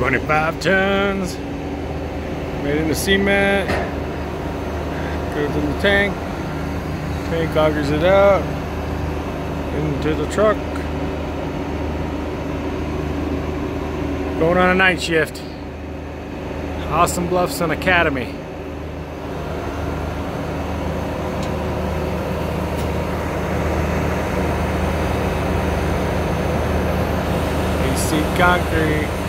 25 tons. Made into cement. Goes in the tank. Tank augers it out. Into the truck. Going on a night shift. Awesome Bluffs and Academy. AC Concrete.